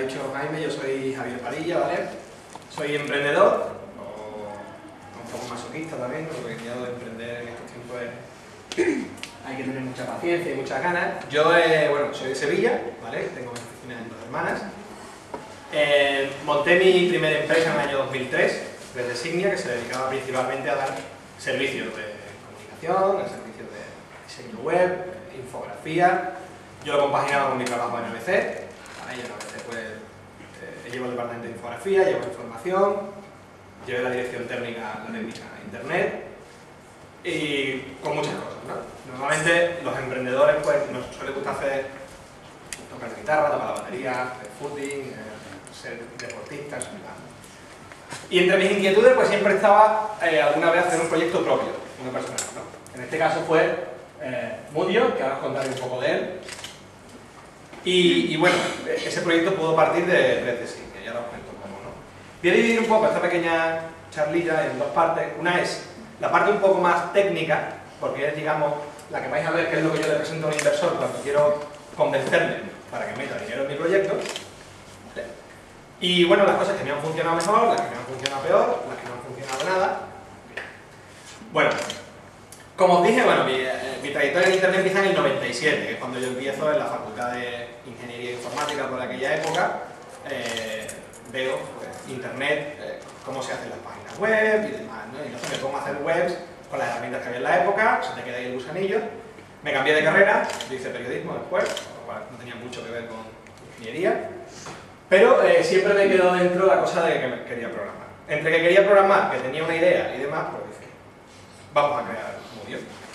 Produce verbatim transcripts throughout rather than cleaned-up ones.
dicho Jaime, yo soy Javier Padilla, ¿vale? Soy emprendedor, o un poco masoquista también, porque el miedo de emprender en estos tiempos es... hay que tener mucha paciencia y muchas ganas. Yo, eh, bueno, soy de Sevilla, ¿vale? Tengo mis oficinas en Dos Hermanas. Eh, monté mi primera empresa en el año dos mil tres, desde Signia, que se dedicaba principalmente a dar servicios de comunicación, servicios de diseño web, infografía. Yo lo compaginaba con mi trabajo en N B C, ¿vale? Y en N B C pues, eh, llevo el departamento de infografía, llevo información, llevo la dirección técnica, la técnica de internet y con muchas cosas, ¿no? Normalmente los emprendedores pues nos suele gustar hacer tocar guitarra, tocar la batería, hacer footing, eh, ser deportistas, y entre mis inquietudes pues siempre estaba eh, alguna vez hacer un proyecto propio, uno personal, ¿no? En este caso fue eh, Mudio, que ahora os contaré un poco de él. Y, y bueno, ese proyecto pudo partir de Red de Signia, ya os cuento cómo, ¿no? Voy a dividir un poco esta pequeña charlilla en dos partes. Una es la parte un poco más técnica, porque es, digamos, la que vais a ver que es lo que yo le presento a un inversor cuando quiero convencerle para que meta dinero en mi proyecto. Y bueno, las cosas que me han funcionado mejor, las que me han funcionado peor, las que no han funcionado nada. Bueno, como os dije, bueno, mi, eh, mi trayectoria en Internet empieza en el noventa y siete, que es cuando yo empiezo en la Facultad de Ingeniería Informática por aquella época. Eh, veo pues, Internet, eh, cómo se hacen las páginas web y demás, ¿no? Y entonces me pongo a hacer webs con las herramientas que había en la época, se te queda ahí el gusanillo. Me cambié de carrera, yo hice periodismo después, lo cual no tenía mucho que ver con ingeniería. Pero eh, siempre me quedó dentro la cosa de que me quería programar. Entre que quería programar, que tenía una idea y demás, pues dije, vamos a crear Mudio.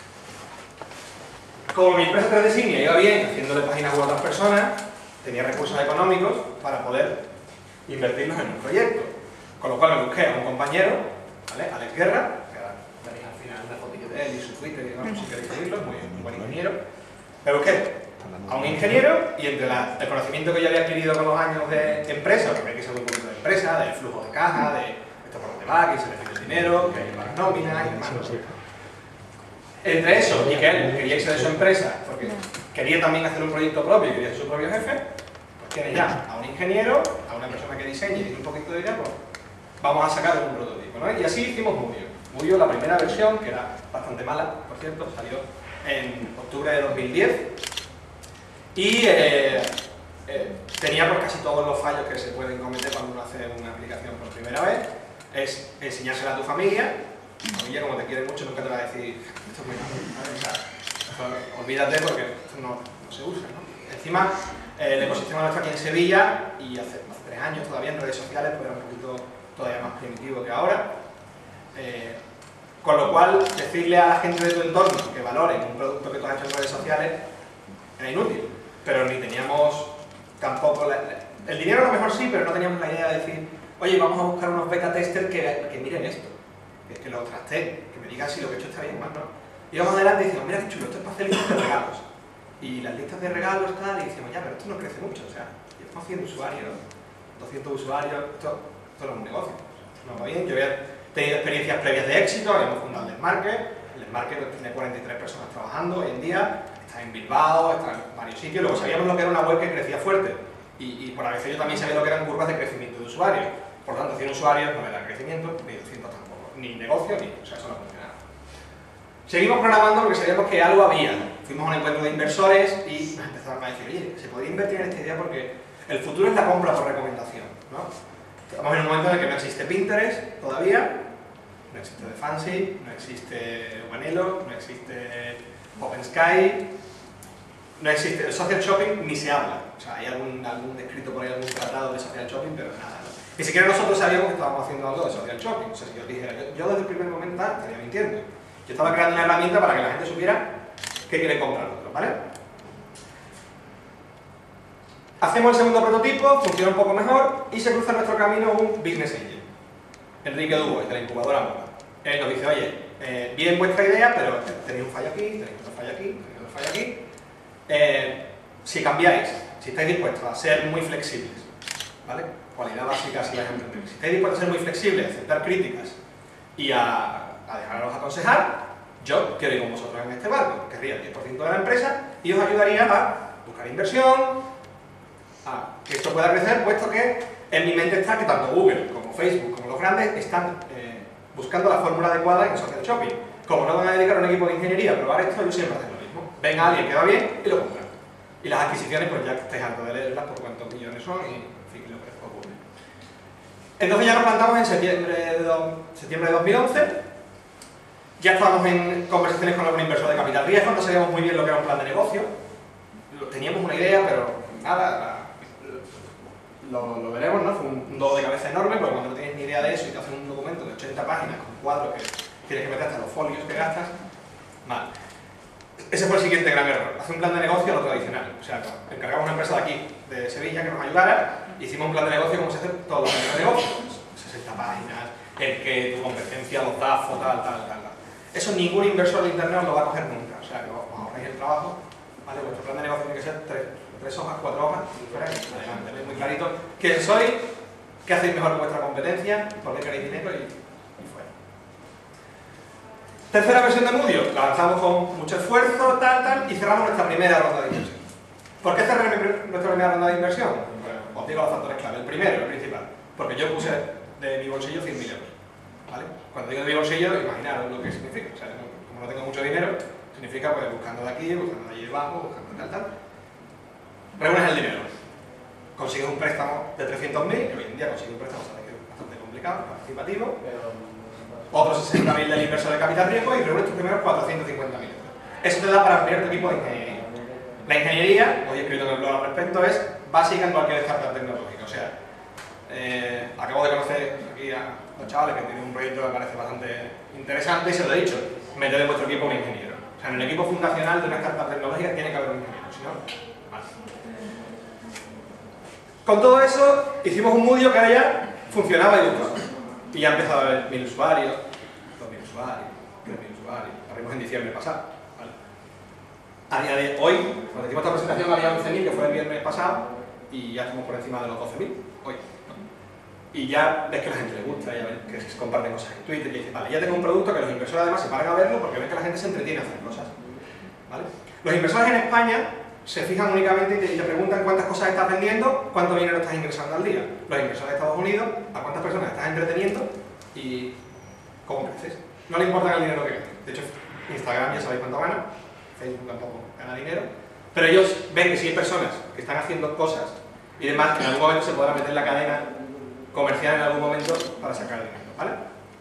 Como mi empresa tres de Signia iba bien, haciéndole páginas web a otras personas, tenía recursos económicos para poder invertirlos en un proyecto. Con lo cual me busqué a un compañero, ¿vale? Alex Guerra, que ahora veréis al final una fotillo de él y su Twitter y demás, si queréis seguirlo, muy, muy buen ingeniero. Me busqué a un ingeniero y entre la, el conocimiento que yo había adquirido con los años de empresa, porque hay que saber un poquito de empresa, del flujo de caja, de esto por dónde va, que se recibe el dinero, que hay que pagar nóminas y demás. Entre eso y que él quería irse de su empresa porque quería también hacer un proyecto propio y quería ser su propio jefe, pues tiene ya a un ingeniero, a una persona que diseñe y tiene un poquito de idea, pues vamos a sacar un prototipo, ¿no? Y así hicimos Mudio. Mudio, la primera versión, que era bastante mala, por cierto, salió en octubre de dos mil diez. Y eh, eh, tenía pues casi todos los fallos que se pueden cometer cuando uno hace una aplicación por primera vez. Es enseñársela a tu familia. Tu familia, como te quiere mucho, nunca te va a decir esto es muy malo, ¿vale? O sea, esto, olvídate porque esto no, no se usa, ¿no? Encima, eh, el ecosistema nuestro aquí en Sevilla, y hace, hace tres años todavía en redes sociales, pues era un poquito todavía más primitivo que ahora. Eh, con lo cual, decirle a la gente de tu entorno que valoren un producto que tú has hecho en redes sociales era inútil. Pero ni teníamos tampoco... La, la, el dinero a lo mejor sí, pero no teníamos la idea de decir oye, vamos a buscar unos beta testers que, que miren esto, que, que lo trasteen, que me digan si lo que he hecho está bien o mal, ¿no? Y vamos adelante y decimos, mira qué chulo, esto es para hacer listas de regalos. Y las listas de regalos tal, y decimos, ya, pero esto no crece mucho, o sea, llevamos cien usuarios, doscientos usuarios, esto, esto no es un negocio, esto no va bien. Yo había tenido experiencias previas de éxito, habíamos fundado el Market, el Market tiene cuarenta y tres personas trabajando hoy en día, está en Bilbao, está en varios sitios, luego sabíamos lo que era una web que crecía fuerte, y, y por a veces yo también sabía lo que eran curvas de crecimiento de usuarios, por lo tanto cien usuarios no era crecimiento, ni doscientos tampoco, ni negocio, ni, o sea, eso no funcionaba. Seguimos programando porque sabíamos que algo había, fuimos a un encuentro de inversores y nos empezaron a decir, oye, se podría invertir en esta idea porque el futuro es la compra por recomendación, ¿no? Estamos en un momento en el que no existe Pinterest todavía, no existe The Fancy, no existe Wanelo, no existe OpenSky, no existe el social shopping, ni se habla. O sea, hay algún, algún escrito por ahí, algún tratado de social shopping, pero nada, ¿no? Ni siquiera nosotros sabíamos que estábamos haciendo algo de social shopping. O sea, si yo dijera, yo, yo desde el primer momento estaría mintiendo. Yo estaba creando una herramienta para que la gente supiera qué quiere comprar otro, ¿vale? Hacemos el segundo prototipo, funciona un poco mejor y se cruza en nuestro camino un business angel, Enrique Dubois, de la incubadora Moda. Él nos dice, oye, eh, bien vuestra idea, pero tenéis un fallo aquí, tenéis otro fallo aquí, tenéis otro fallo aquí. Eh, si cambiáis, si estáis dispuestos a ser muy flexibles, ¿vale? Cualidad básica si vais a emprender. Si estáis dispuestos a ser muy flexibles, a aceptar críticas y a, a dejaros aconsejar, yo quiero ir con vosotros en este barco, querría el diez por ciento de la empresa y os ayudaría a buscar inversión, a que esto pueda crecer, puesto que en mi mente está que tanto Google como Facebook como los grandes están eh, buscando la fórmula adecuada en social shopping. Como no van a dedicar a un equipo de ingeniería a probar esto, ellos siempre hacen lo mismo. Ven a alguien que va bien y lo compran. Y las adquisiciones, pues ya estáis hartos de leerlas por cuántos millones son y, en fin, lo que les ocurre. Entonces ya nos plantamos en septiembre de, do, septiembre de dos mil once. Ya estábamos en conversaciones con algún inversor de capital riesgo, no sabíamos muy bien lo que era un plan de negocio. Teníamos una idea, pero nada, lo, lo veremos, ¿no? Fue un, un dolor de cabeza enorme, porque cuando no tienes ni idea de eso y te hacen un documento de ochenta páginas con cuadros que tienes que meter hasta los folios que gastas, mal. Ese fue el siguiente gran error, hacer un plan de negocio a lo tradicional. O sea, encargamos a una empresa de aquí, de Sevilla, que nos ayudara, hicimos un plan de negocio como se hace todos los planes de negocio, sesenta páginas, el que tu competencia, los D A F O, tal, tal, tal, tal. Eso ningún inversor de internet os lo va a coger nunca, o sea, que os ahorréis el trabajo, ¿vale? Vuestro plan de negocio tiene que ser tres, tres hojas, cuatro hojas, adelante, veis muy clarito quién sois, qué hacéis mejor que vuestra competencia, por qué queréis dinero y, y fuera. Tercera versión de Moodio, la lanzamos con mucho esfuerzo, tal, tal, y cerramos nuestra primera ronda de inversión. ¿Por qué cerré nuestra primera ronda de inversión? Bueno, os digo los factores clave. El primero, el principal, porque yo puse de mi bolsillo cien mil euros. ¿Vale? Cuando digo de mi bolsillo, imaginaros lo que significa. O sea, como no tengo mucho dinero, significa pues buscando de aquí, buscando de allí debajo, buscando tal, tal. Reúnes el dinero. Consigues un préstamo de trescientos mil, que hoy en día conseguir un préstamo sabe que es bastante complicado, participativo. Otros sesenta mil del inversor de capital riesgo y reúnes tus primeros cuatrocientos cincuenta mil euros. Eso te da para ampliar tu equipo de ingeniería. La ingeniería, hoy he escrito en el blog al respecto, es básica en cualquier startup tecnológica. O sea, eh, acabo de conocer aquí a los chavales que tienen un proyecto que me parece bastante interesante y se lo he dicho, meted en vuestro equipo un ingeniero. O sea, en el equipo fundacional de una startup tecnológica tiene que haber un ingeniero, si no, vale. Con todo eso, hicimos un Moodio que ahora ya funcionaba y gustaba. Y ya ha empezado a haber mil usuarios, dos mil usuarios, tres mil usuarios, abrimos en diciembre pasado. ¿Vale? A día de hoy, cuando hicimos esta presentación había once mil, que fue el viernes pasado, y ya estamos por encima de los doce mil hoy. Y ya ves que a la gente le gusta, ya ves que se comparten cosas en Twitter, y dices, vale, ya tengo un producto que los inversores además se paran a verlo porque ven que la gente se entretiene a hacer cosas. ¿Vale? Los inversores en España se fijan únicamente y te, y te preguntan cuántas cosas estás vendiendo, cuánto dinero estás ingresando al día. Los inversores de Estados Unidos, a cuántas personas estás entreteniendo y cómo creces. No le importa el dinero que ganes. De hecho, Instagram ya sabéis cuánto gana, Facebook tampoco gana dinero, pero ellos ven que si hay personas que están haciendo cosas y demás, que en algún momento se podrá meter en la cadena comercial en algún momento para sacar el dinero, ¿vale?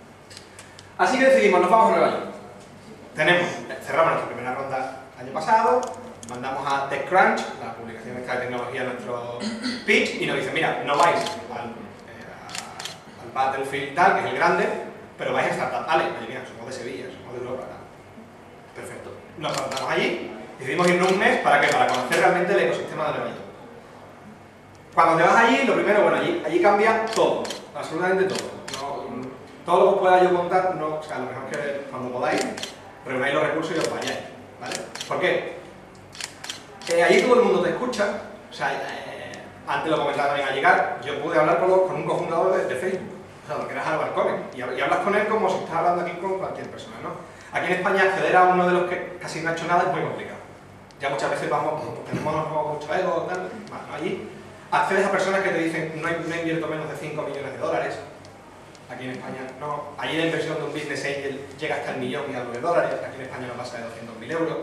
Así que decidimos, nos vamos a Nueva York. Tenemos, cerramos nuestra primera ronda el año pasado, mandamos a TechCrunch, la publicación esta de tecnología, nuestro pitch, y nos dicen, mira, no vais al, eh, al Battlefield tal, que es el grande, pero vais a Startup Alley. Oye, mira, somos de Sevilla, somos de Europa, tal. Perfecto. Nos plantamos allí, decidimos irnos un mes, ¿para qué? Para conocer realmente el ecosistema de Nueva York. Cuando te vas allí, lo primero, bueno, allí, allí cambia todo, absolutamente todo. No, todo lo que os pueda yo contar, no, o sea, lo mejor que cuando podáis, reunáis los recursos y os vayáis, ¿vale? ¿Por qué? Eh, allí todo el mundo te escucha, o sea, eh, antes lo comentaba también al llegar, yo pude hablar con, lo, con un cofundador de, de Facebook, o sea, lo que era Álvaro Comen, y, y hablas con él como si estás hablando aquí con cualquier persona, ¿no? Aquí en España acceder a uno de los que casi no ha hecho nada es muy complicado. Ya muchas veces vamos, tenemos mucho ego, tal, bueno, allí accedes a personas que te dicen no, no invierto menos de cinco millones de dólares. Aquí en España no. Allí la inversión de un business angel llega hasta el millón y algo de dólares. Aquí en España no pasa de doscientos mil euros.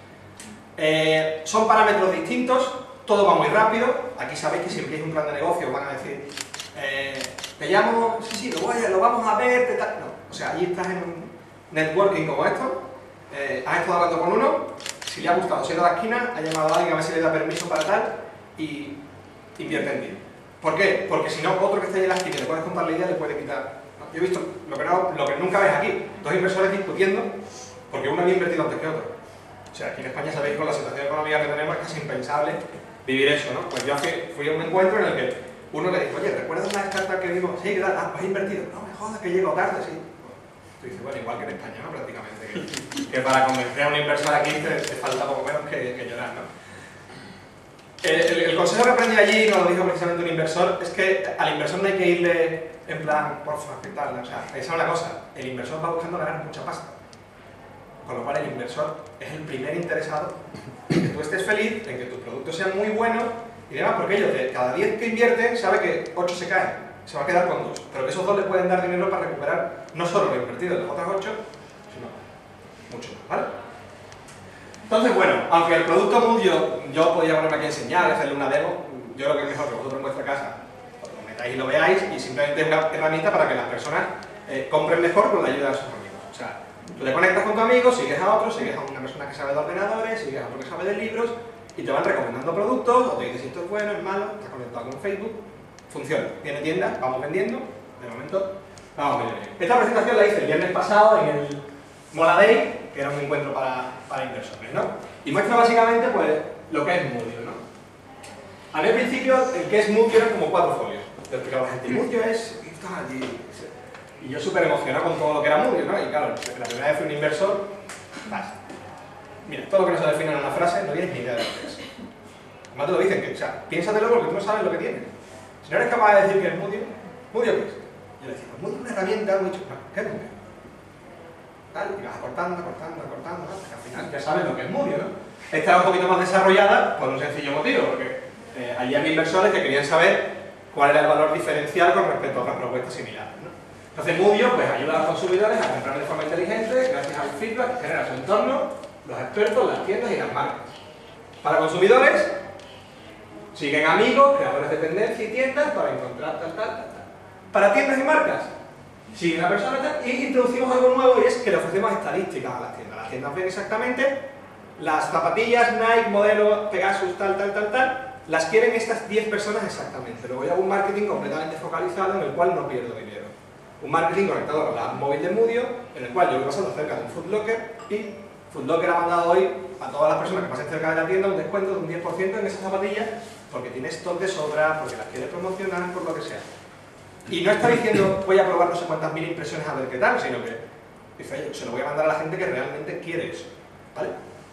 Eh, son parámetros distintos, todo va muy rápido. Aquí sabéis que si empleáis un plan de negocio van a decir eh, te llamo, sí, sí, lo, voy a, lo vamos a ver, te tal. No. O sea, allí estás en un networking como esto, eh, has estado hablando con uno, si le ha gustado, se ha ido a la esquina, ha llamado a alguien a ver si le da permiso para tal y invierte en ti. ¿Por qué? Porque si no, otro que esté en la esquina y le puedes contar la idea le puede quitar. Yo he visto lo que, no, lo que nunca ves aquí, dos inversores discutiendo porque uno había invertido antes que otro. O sea, aquí en España sabéis con la situación económica que tenemos es casi impensable vivir eso, ¿no? Pues yo fui a un encuentro en el que uno le dijo, oye, ¿recuerdas la startup que vimos? Sí, claro, ah, ¿has invertido? No me jodas que llego tarde, sí. Tú dices, bueno, igual que en España, ¿no? Prácticamente, que, que para convencer a un inversor aquí te, te falta poco menos que, que llorar, ¿no? El, el, el consejo que aprendí allí, nos lo dijo precisamente un inversor, es que al inversor no hay que irle en plan, porfa, ¿qué tal? O sea, esa es una cosa, el inversor va buscando ganar mucha pasta. Con lo cual el inversor es el primer interesado en que tú estés feliz, en que tus productos sean muy buenos y demás, porque ellos de cada diez que invierten sabe que ocho se caen, se va a quedar con dos, pero que esos dos le pueden dar dinero para recuperar no solo lo invertido en las otras ocho, sino mucho más, ¿vale? Entonces, bueno, aunque el producto Mood yo, yo podría ponerme aquí a enseñar, hacerle una demo, yo creo que es mejor que vosotros en vuestra casa lo metáis y lo veáis, y simplemente es una herramienta para que las personas eh, compren mejor con la ayuda de sus amigos. O sea, tú te conectas con tu amigo, sigues a otro, sigues a una persona que sabe de ordenadores, sigues a otro que sabe de libros, y te van recomendando productos, o te dicen si esto es bueno, es malo, estás conectado con Facebook, funciona. Tiene tienda, vamos vendiendo, de momento vamos vendiendo. Esta presentación la hice el viernes pasado en el Mola Day, que era un encuentro para, para inversores, ¿no? Y muestra básicamente pues lo que es Mudio, ¿no? A mí al principio el que es Mudio era como cuatro folios. Te explicaba la gente, Mudio es... Y yo súper emocionado con todo lo que era Mudio, ¿no? Y claro, la primera vez fui un inversor, pasa. Mira, todo lo que no se define en una frase no tienes ni idea de lo que es. Además te lo dicen, que, o sea, piénsatelo porque tú no sabes lo que tiene. Si no eres capaz de decir que es Mudio, ¿Mudio qué es? Yo le decía, pues Mudio es una herramienta, muy chula. ¿Qué es Mudio? Tal, y vas acortando, acortando, acortando, ¿no? Porque al final ya sabes lo que es Mudio, ¿no? Esta era un poquito más desarrollada por un sencillo motivo, porque eh, allí había inversores que querían saber cuál era el valor diferencial con respecto a otras propuestas similares, ¿no? Entonces Mudio pues, ayuda a los consumidores a comprar de forma inteligente gracias al feedback que genera su entorno, los expertos, las tiendas y las marcas. Para consumidores, siguen amigos, creadores de tendencia y tiendas para encontrar tal, tal, tal, tal. Para tiendas y marcas, siguen a personas tal, y introducimos algo nuevo y es que le ofrecemos estadísticas a las tiendas. Las tiendas ven exactamente las zapatillas Nike, modelo Pegasus, tal, tal, tal, tal, las quieren estas diez personas exactamente. Luego yo hago un marketing completamente focalizado en el cual no pierdo dinero. Un marketing conectado con la app móvil de Mudio, en el cual yo voy pasando cerca de un Foot Locker y Foot Locker ha mandado hoy a todas las personas que pasen cerca de la tienda un descuento de un diez por ciento en esas zapatillas porque tiene stock de sobra, porque las quiere promocionar, por lo que sea. Y no está diciendo voy a probar no sé cuántas mil impresiones a ver qué tal, sino que dice, oye, se lo voy a mandar a la gente que realmente quiere eso, ¿vale?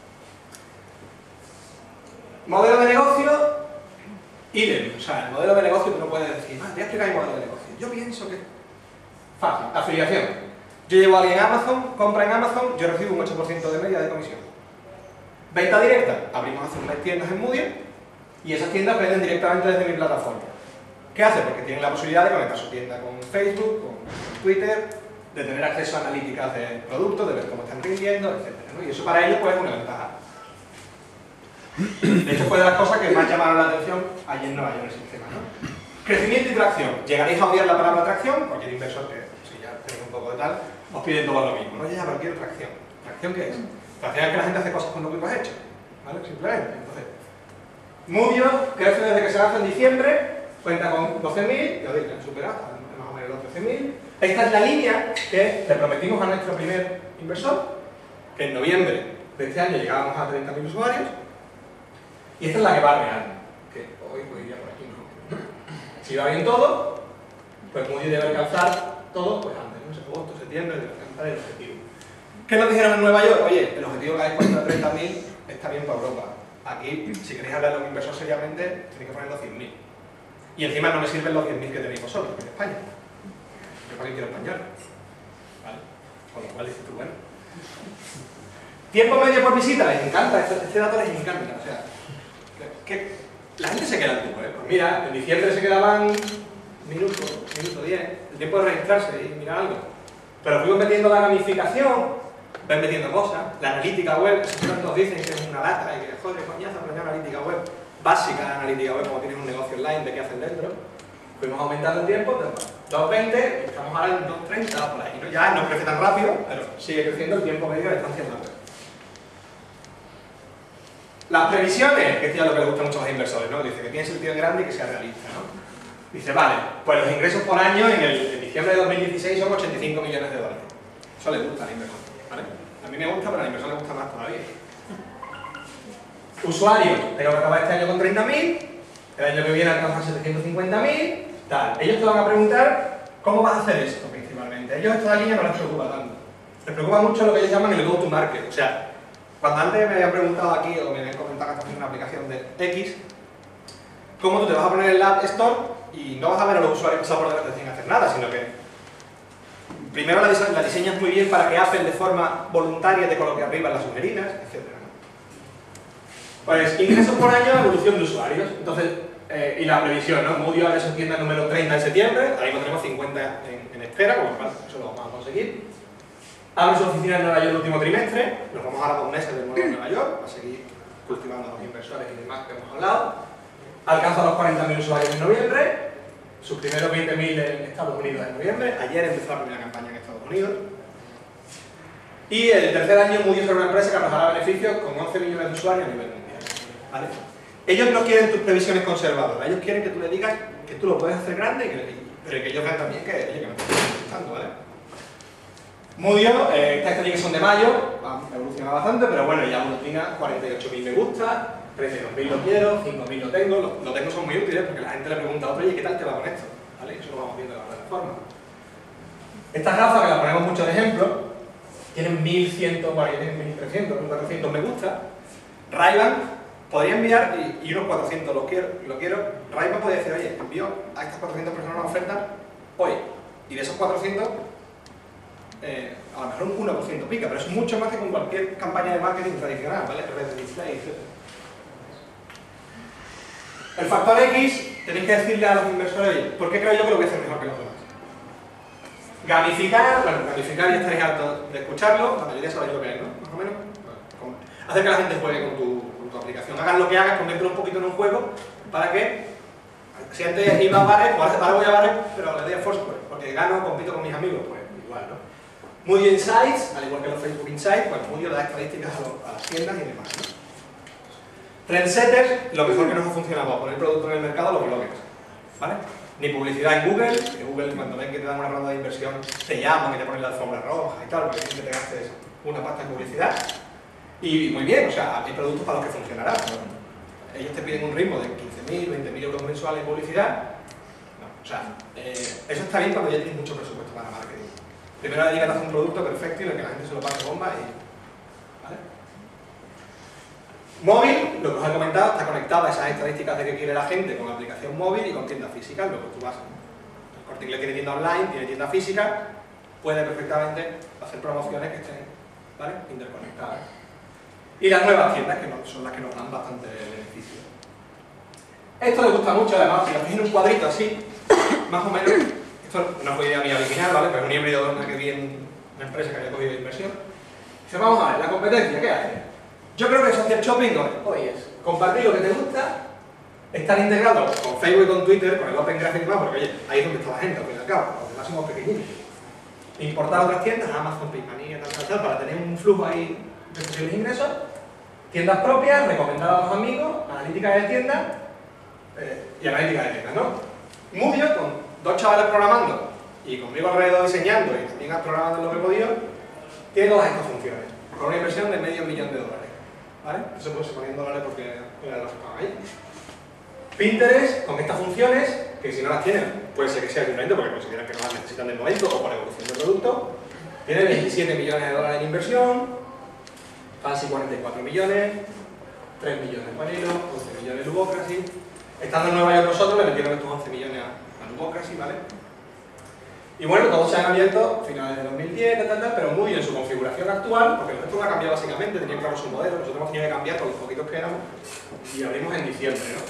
Modelo de negocio, idem. O sea, el modelo de negocio tú no puedes decir, ah, te voy a explicar mi modelo de negocio. Yo pienso que... Fácil, afiliación. Yo llevo a alguien a Amazon, compra en Amazon, yo recibo un ocho por ciento de media de comisión. Venta directa, abrimos hace un mes tiendas en Mudio y esas tiendas venden directamente desde mi plataforma. ¿Qué hace? Porque tienen la posibilidad de conectar su tienda con Facebook, con Twitter, de tener acceso a analíticas de productos, de ver cómo están rindiendo, etcétera, ¿no? Y eso para ellos pues, es una ventaja. De hecho fue de las cosas que más llamaron la atención ayer en Nueva York el sistema, ¿no? Crecimiento y tracción. Llegaréis a odiar la palabra tracción, cualquier inversor que, si ya tenéis un poco de tal, os piden todo lo mismo. No, ya, pero quiero tracción. ¿Tracción qué es? Tracción es que la gente hace cosas con lo que tú has hecho, ¿vale? Simplemente. Entonces, Mudio crece desde que se lanza en diciembre, cuenta con doce mil, ya veis que han superado, más o menos los trece mil. Esta es la línea que le prometimos a nuestro primer inversor, que en noviembre de este año llegábamos a treinta mil usuarios, y esta es la que va real, que hoy pues iría por aquí, ¿no? Si va bien todo, pues Mudio debe alcanzar todo, pues antes, no sé, agosto, septiembre, debe alcanzar el objetivo. ¿Qué nos dijeron en Nueva York? Oye, el objetivo que habéis puesto de treinta mil está bien para Europa. Aquí, si queréis hablar de un inversor seriamente, tenéis que poner los cien mil. Y encima no me sirven los diez mil que tenéis vosotros, en España. Yo para qué quiero español. ¿Vale? Con lo cual dices tú, bueno. Tiempo medio por visita, les encanta, este, este dato les encanta. O sea, que la gente se queda en tiempo, ¿eh? Pues mira, en diciembre se quedaban minuto, minuto diez, el tiempo de registrarse y mirar algo. Pero fuimos metiendo la gamificación, ven metiendo cosas, la analítica web, siempre nos dicen que es una lata y que joder, coñazo, pero la analítica web básica, la analítica web, como tienes un negocio online de qué hacen dentro. Fuimos aumentando el tiempo, dos veinte, estamos ahora en dos treinta, por ahí, ¿no? Ya no crece tan rápido, pero sigue creciendo el tiempo medio de estancia en la web. Las previsiones, que esto es lo que le gusta mucho a los inversores, ¿no? Dice que tiene sentido grande y que sea realista, ¿no? Dice, vale, pues los ingresos por año en, el, en diciembre de dos mil dieciséis son ochenta y cinco millones de dólares. Eso le gusta al inversor, ¿vale? A mí me gusta, pero al inversor le gusta más todavía. Usuarios, tengo que acabar este año con treinta mil, el año que viene alcanzan setecientos cincuenta mil, tal. Ellos te van a preguntar cómo vas a hacer esto principalmente. Ellos esta línea no les preocupa tanto. Les preocupa mucho lo que ellos llaman el go to market. O sea, cuando antes me habían preguntado aquí, o me habían comentado que estás haciendo una aplicación de X, cómo tú te vas a poner en la App Store y no vas a ver a los usuarios pasar por delante sin hacer nada, sino que primero la, dise la diseñas muy bien para que Apple de forma voluntaria te coloque arriba en las sugeridas, etcétera. Pues ingresos por año, evolución de usuarios. Entonces, Eh, y la previsión, ¿no? Moody abre su tienda número treinta de septiembre, ahí mismo tenemos cincuenta en, en espera, con lo cual eso lo vamos a conseguir. Abre su oficina en Nueva York el último trimestre, nos vamos a dar dos meses de nuevo en Nueva York, para seguir cultivando a los inversores y demás que hemos hablado. Alcanza los cuarenta mil usuarios en noviembre, sus primeros veinte mil en Estados Unidos en noviembre, ayer empezó la primera campaña en Estados Unidos. Y el tercer año Moody es una empresa que arrojará beneficios con once millones de usuarios a nivel mundial. ¿Vale? Ellos no quieren tus previsiones conservadoras, ellos quieren que tú le digas que tú lo puedes hacer grande, y que, pero que ellos vean también que, oye, que no te estás gustando, ¿vale? Moody, eh, estas estadísticas son de mayo, ha evolucionado bastante, pero bueno, ya aglutina cuarenta y ocho mil me gusta, treinta y dos mil lo quiero, cinco mil lo tengo, lo, lo tengo son muy útiles porque la gente le pregunta a otro, oye, ¿qué tal te va con esto? ¿Vale? Eso lo vamos viendo de la plataforma. Estas gafas, que las ponemos mucho de ejemplo, tienen mil cien, mil trescientos, mil cuatrocientos me gusta. Ray-Ban podría enviar, y, y unos cuatrocientos los quiero, lo quiero, Ray-Ban podría decir, oye, envío a estas cuatrocientas personas una oferta hoy, y de esos cuatrocientos, eh, a lo mejor un uno por ciento pica, pero es mucho más que con cualquier campaña de marketing tradicional, ¿vale? Red display, etcétera. El factor X, tenéis que decirle a los inversores, oye, ¿por qué creo yo que lo voy a hacer mejor que los demás? Gamificar, bueno, gamificar ya estaréis hartos de escucharlo, la mayoría sabéis lo que es, ¿no? Más o menos. Bueno, hacer que la gente juegue con tu, con tu aplicación. Hagan lo que hagas, conviértelo un poquito en un juego para que, si antes iba a bares, pues ahora voy a bares, pero le doy a Foursquare, porque gano, compito con mis amigos, pues igual, ¿no? Moody Insights, al igual que los Facebook Insights, pues Moody da estadísticas a, lo, a las tiendas y demás, ¿no? Trendsetters, lo mejor que nos ha funcionado para poner producto en el mercado, los bloggers, ¿vale? Ni publicidad en Google, que Google cuando ven que te dan una ronda de inversión te llaman, que te ponen la alfombra roja y tal, porque quieren que te gastes una pasta en publicidad. Y muy bien, o sea, hay productos para los que funcionará. Ellos te piden un ritmo de quince mil, veinte mil euros mensuales en publicidad. No, o sea, eh, eso está bien cuando ya tienes mucho presupuesto para marketing. Primero dedícate a hacer un producto perfecto y en el que la gente se lo pase bomba y... ¿vale? Móvil, lo que os he comentado, está conectado a esas estadísticas de qué quiere la gente con la aplicación móvil y con tienda física, luego tú vas. El Corte Inglés tiene tienda online, tiene tienda física, puede perfectamente hacer promociones que estén, ¿vale?, interconectadas. Y las nuevas tiendas, que no, son las que nos dan bastante beneficio. Esto le gusta mucho, además, si lo hacéis en un cuadrito así, más o menos, esto no fue idea mía original, ¿vale?, pero es un híbrido de una que vi en una empresa que había cogido de inversión. Dice, vamos a ver, la competencia, ¿qué hace? Yo creo que social shopping hoy es compartir lo que te gusta, estar integrado con Facebook y con Twitter, con el Open Graphic más, porque oye, ahí es donde está la gente, al fin y al cabo, los demás somos pequeñitos. Importar otras tiendas, Amazon, Picmanía, tal, tal, tal, para tener un flujo ahí de posibles ingresos, tiendas propias, recomendadas a los amigos, analítica de tiendas eh, y analítica de tiendas, ¿no? Moody, con dos chavales programando y conmigo alrededor diseñando y también programando en lo que he podido, tiene todas estas funciones, con una inversión de medio millón de dólares. ¿Vale? Eso pues se ponía en dólares porque era lo que estaba ahí. Pinterest, con estas funciones, que si no las tienen, puede ser que sea diferente porque consideran que no las necesitan del momento o por evolución del producto. Tiene veintisiete millones de dólares en inversión, casi cuarenta y cuatro millones, tres millones en Panelo, once millones en Lubocracy. Estando en Nueva York nosotros le metieron estos once millones a, a Lubocracy, ¿vale? Y bueno, todos se han abierto a finales de dos mil diez, tal, tal, pero muy en su configuración actual, porque el resto no ha cambiado básicamente, tenían claro su modelo, nosotros hemos tenido que cambiar con los poquitos que éramos y abrimos en diciembre, ¿no?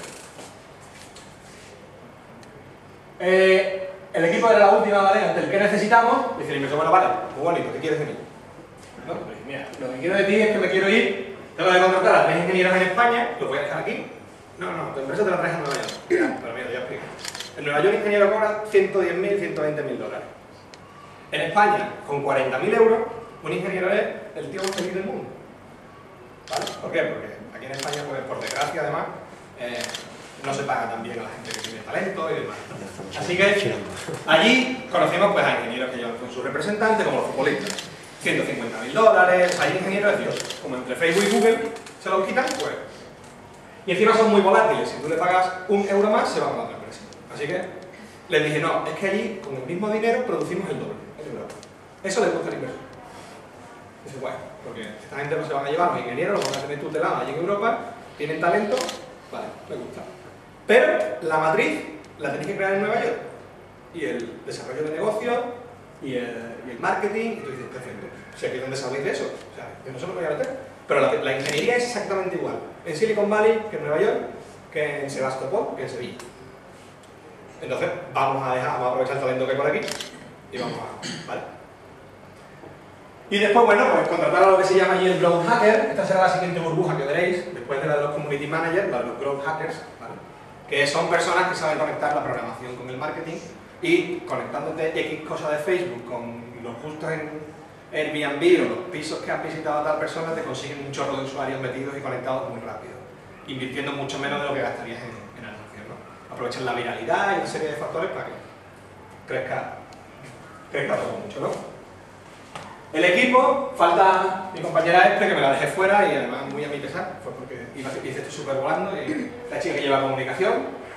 Eh, el equipo era la última, ¿vale? Ante el que necesitamos, dice el inversor, bueno, vale, muy bonito, ¿qué quieres de mí? ¿No? Pues mira, lo que quiero de ti es que me quiero ir, tengo que contratar a tres ingenieros en España, los voy a dejar aquí. No, no, tu empresa te la traes en Nueva York. Pero mira, ya explico. En Nueva York, el ingeniero cobra ciento diez mil, ciento veinte mil dólares. En España, con cuarenta mil euros, un ingeniero es el tío más feliz del mundo. ¿Vale? ¿Por qué? Porque aquí en España, pues, por desgracia, además, eh, no se paga tan bien a la gente que tiene talento y demás. Así que allí conocemos pues, a ingenieros que llevan con su representante, como los futbolistas. ciento cincuenta mil dólares, hay ingenieros de Dios. Como entre Facebook y Google se los quitan, pues. Y encima son muy volátiles. Si tú le pagas un euro más, se van a la otra empresa. Así que les dije, no, es que allí con el mismo dinero producimos el doble en Europa. Eso les gusta al inversor. Dice, bueno, porque esta gente no se van a llevar, los ingenieros los van a tener tutelados allí en Europa, tienen talento, vale, les gusta. Pero la matriz la tenéis que crear en Nueva York. Y el desarrollo de negocio, y el, y el marketing, y tú dices, perfecto. Si aquí es donde sabéis de eso, o sea, yo no sé lo que voy a meter. Pero la, la ingeniería es exactamente igual en Silicon Valley que en Nueva York, que en Sebastopol, que en Sevilla. Entonces, vamos a dejar, vamos a aprovechar el talento que hay por aquí y vamos a... ¿vale? Y después, bueno, pues contratar a lo que se llama allí el Growth Hacker. Esta será la siguiente burbuja que veréis, después de la de los Community Managers, la de los Growth Hackers, ¿vale? Que son personas que saben conectar la programación con el marketing y conectándote X cosas de Facebook con los gustos en Airbnb o los pisos que han visitado a tal persona, te consiguen un chorro de usuarios metidos y conectados muy rápido, invirtiendo mucho menos de lo que gastarías en, en anuncios, ¿no? Aprovechan la viralidad y una serie de factores para que crezca, crezca todo mucho, ¿no? El equipo, falta mi compañera Espe, que me la dejé fuera y además muy a mi pesar, fue porque iba a hice esto súper volando, y la chica que lleva comunicación.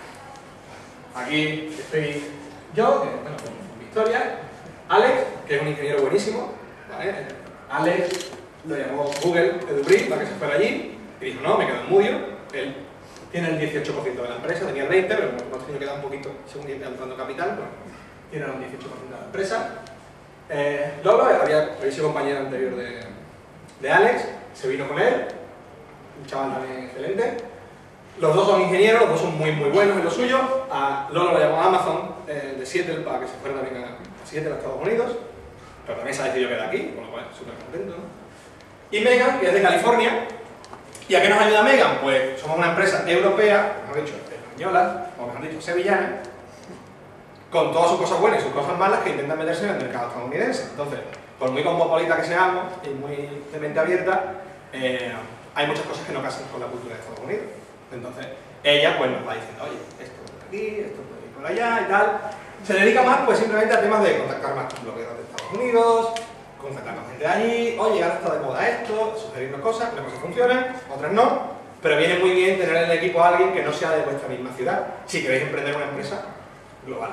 Aquí estoy yo, que, bueno, con Victoria, Alex, que es un ingeniero buenísimo, ¿vale? Alex lo llamó Google Edubri para que se fuera allí y dijo, no, me quedo en Mudio. Él tiene el dieciocho por ciento de la empresa, tenía el veinte por ciento, pero hemos tenido que dar un poquito, según iba entrando capital, pues, tiene el dieciocho por ciento de la empresa. Eh, Lolo, había, había sido compañero anterior de, de Alex, se vino con él, un chaval también excelente. Los dos son ingenieros, los dos son muy muy buenos en lo suyo. A Lolo lo llamó a Amazon eh, de Seattle para que se fuera también a, a Seattle, a Estados Unidos, pero también se ha decidido quedar aquí, con lo cual súper contento, ¿no? Y Megan, que es de California. ¿Y a qué nos ayuda Megan? Pues somos una empresa europea, mejor dicho, española, o mejor dicho, sevillana, con todas sus cosas buenas y sus cosas malas que intentan meterse en el mercado estadounidense. Entonces, por muy cosmopolita que seamos y muy de mente abierta, eh, hay muchas cosas que no casan con la cultura de Estados Unidos. Entonces, ella pues nos va diciendo, oye, esto por aquí, esto por aquí, por allá y tal. Se dedica más pues simplemente a temas de contactar más con blogueros de Estados Unidos, contactar con gente de allí, oye, ahora está de moda esto, sugerirnos cosas, unas cosas funcionan, otras no, pero viene muy bien tener en el equipo a alguien que no sea de vuestra misma ciudad, si queréis emprender una empresa global.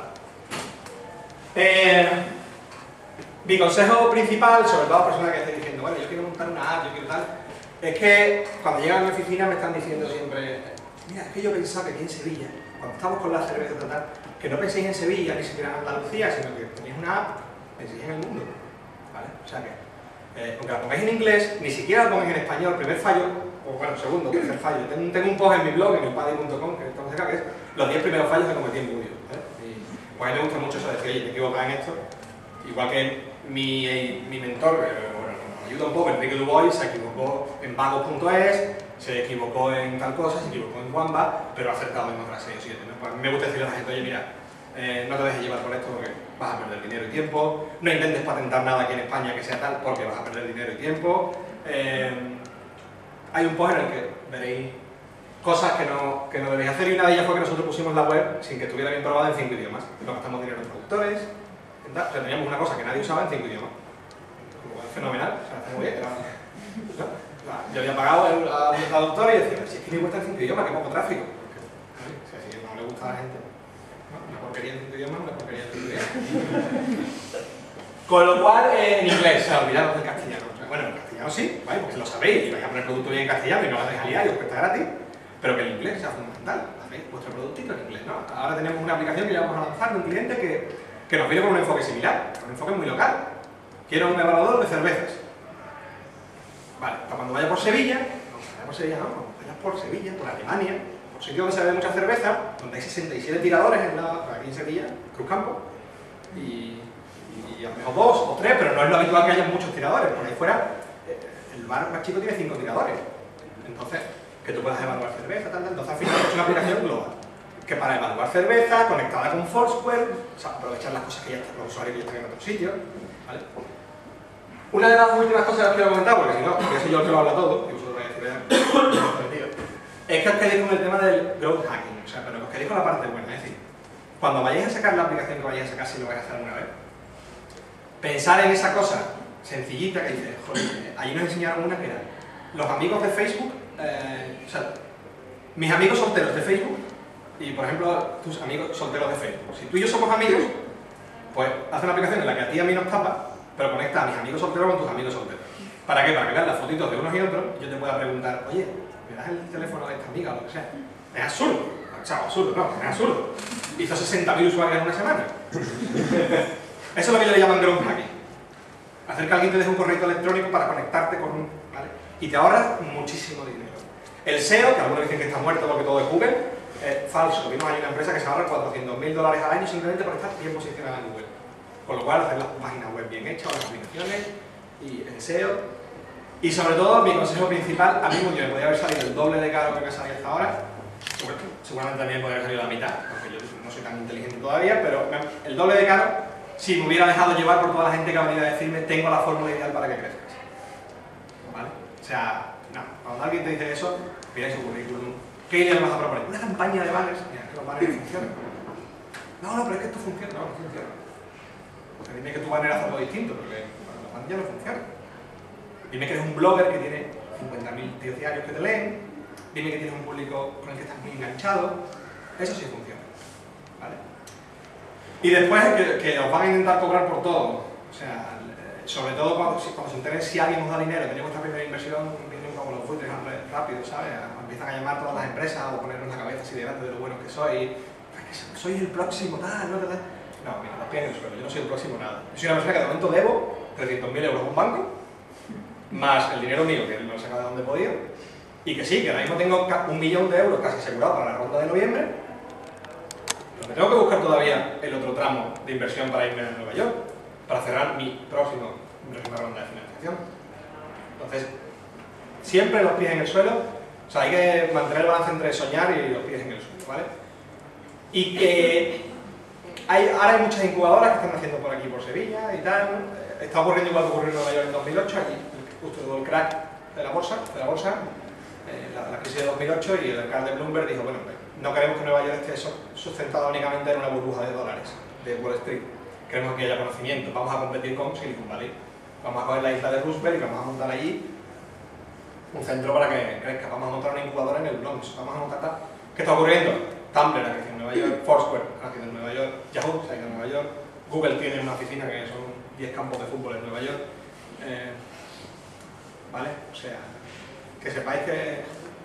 Eh, mi consejo principal, sobre todo a personas que estén diciendo, bueno, yo quiero montar una app, yo quiero tal, es que cuando llegan a mi oficina me están diciendo siempre, mira, es que yo pensaba que aquí en Sevilla, cuando estamos con la cerveza total, que no penséis en Sevilla ni siquiera en Andalucía, sino que tenéis una app, penséis en el mundo, ¿vale? O sea que, eh, aunque la pongáis en inglés, ni siquiera la pongáis en español, primer fallo, o bueno, segundo, tercer fallo. Tengo, tengo un post en mi blog, en el paddy punto com, que estamos acá, que es los diez primeros fallos que cometí en Mudio, ¿eh? Y pues a mí me gusta mucho eso de decir, oye, me equivoco en esto, igual que mi, mi mentor, eh, bueno, nos ayuda un poco, Enrique Dubois, se equivocó en vagos punto es, se equivocó en tal cosa, se equivocó en Wamba, pero ha acertado en otras seis o siete, ¿no? Pues a mí me gusta decirle a la gente, oye, mira, eh, no te dejes llevar por esto porque vas a perder dinero y tiempo, no intentes patentar nada aquí en España que sea tal porque vas a perder dinero y tiempo. Eh, hay un post en el que veréis cosas que no, que no debéis hacer, y una de ellas fue que nosotros pusimos la web sin que estuviera bien probada en cinco idiomas. No gastamos dinero en traductores, en tal, o sea, teníamos una cosa que nadie usaba en cinco idiomas. Como es fenomenal, o sea, está muy bien, era, ¿no? Yo había pagado a un traductor y decía, si es que me cuesta en cinco idiomas, que poco tráfico. Porque, o sea, si no le gusta a la gente, ¿no? Una porquería en cinco idiomas, una porquería en cinco idiomas. Con lo cual, eh, en inglés, o sea, olvidaros del castellano. O sea, bueno, en castellano sí, ¿vale? Porque lo sabéis y vais a poner el producto bien en castellano y no lo hacéis aliar y os cuesta gratis, pero que el inglés sea fundamental. Hacéis vuestro productito en inglés, ¿no? Ahora tenemos una aplicación que ya vamos a lanzar de un cliente que, que nos viene con un enfoque similar, un enfoque muy local. Quiero un evaluador de cervezas. Vale, para cuando vaya por Sevilla, no, vaya por Sevilla no, cuando vayas por Sevilla, por Alemania, por sitios donde se bebe mucha cerveza, donde hay sesenta y siete tiradores en la, aquí en Sevilla, Cruzcampo, y, y a lo mejor dos o tres, pero no es lo habitual que haya muchos tiradores, por ahí fuera eh, el bar más chico tiene cinco tiradores, entonces, que tú puedas evaluar cerveza, tal, tal, entonces al final es una aplicación global, que para evaluar cerveza, conectada con Foursquare, o sea, aprovechar las cosas que ya están, los usuarios que ya están en otros sitios, ¿vale? Una de las últimas cosas que os quiero comentar, porque si no, porque soy yo el que lo habla todo, y vosotros vais a decir, es que os quedéis con el tema del growth hacking, o sea, pero que os quedéis con la parte buena, es decir, cuando vayáis a sacar la aplicación que vayáis a sacar, si lo vais a hacer alguna vez, pensar en esa cosa sencillita que dice, joder, allí nos enseñaron una que era, los amigos de Facebook, eh, o sea, mis amigos solteros de Facebook, y por ejemplo, tus amigos solteros de Facebook. Si tú y yo somos amigos, pues haz una aplicación en la que a ti y a mí nos tapa, pero conecta a mis amigos solteros con tus amigos solteros. ¿Para qué? Para que vean las fotitos de unos y otros y yo te pueda preguntar, oye, ¿me das el teléfono de esta amiga o lo que sea? Es absurdo. O sea, absurdo, no, es absurdo. Hizo sesenta mil usuarios en una semana. Eso es lo que ellos le llaman growth hacking. Hacer que alguien te deje un correo electrónico para conectarte con un... ¿vale? Y te ahorras muchísimo dinero. El S E O, que algunos dicen que está muerto porque todo es Google, es falso. Vimos ahí una empresa que se ahorra cuatrocientos mil dólares al año simplemente por estar bien posicionada en Google. Con lo cual, hacer las páginas web bien hechas, las combinaciones y el S E O. Y sobre todo, mi consejo principal, a mí me podría haber salido el doble de caro que me ha salido hasta ahora. Seguramente también podría haber salido la mitad, porque yo no soy tan inteligente todavía, pero el doble de caro si me hubiera dejado llevar por toda la gente que ha venido a decirme tengo la fórmula ideal para que crezcas. ¿Vale? O sea, no, cuando alguien te dice eso, pide su currículum. ¿Qué idea le vas a proponer? Una campaña de banners. Mira, que los banners no funcionan. No, no, pero es que esto funciona. No, no funciona. O sea, dime que tu banner hace algo distinto, porque bueno, los banners ya no funcionan. Dime que eres un blogger que tiene cincuenta mil tíos diarios que te leen. Dime que tienes un público con el que estás muy enganchado. Eso sí funciona. ¿Vale? Y después que, que os van a intentar cobrar por todo. O sea, sobre todo cuando, cuando se enteren si alguien os da dinero, tenéis vuestra primera inversión, vienen como los buitres rápido, ¿sabes? Empiezan a llamar todas las empresas o ponernos la cabeza así delante de lo buenos que sois. Soy el próximo, tal, no, tal. No, mira, los pies en el suelo, yo no soy el próximo nada. Yo soy una persona que de momento debo trescientos mil euros a un banco, más el dinero mío, que lo he sacado de donde he podido, y que sí, que ahora mismo tengo un millón de euros casi asegurado para la ronda de noviembre. Me tengo que buscar todavía el otro tramo de inversión para irme a Nueva York, para cerrar mi próximo, próxima ronda de financiación. Entonces, siempre los pies en el suelo, o sea, hay que mantener el balance entre soñar y los pies en el suelo, ¿vale? Y que hay, ahora hay muchas incubadoras que están haciendo por aquí, por Sevilla y tal. Está ocurriendo igual que ocurrió en Nueva York en dos mil ocho, allí justo todo el crack de la bolsa, de la, bolsa eh, la, la crisis de dos mil ocho, y el alcalde Bloomberg dijo, bueno, no queremos que Nueva York esté sustentado únicamente en una burbuja de dólares de Wall Street. Queremos que haya conocimiento. Vamos a competir con Silicon Valley. Vamos a coger la isla de Roosevelt y vamos a montar allí un centro para que crezca. Vamos a montar una incubadora en el Bronx. Vamos a montar tal. ¿Qué está ocurriendo? Tumblr ha crecido en Nueva York, Foursquare ha crecido en Nueva York, Yahoo se ha ido a Nueva York, Google tiene una oficina que son diez campos de fútbol en Nueva York. Eh, ¿Vale? O sea, que sepáis que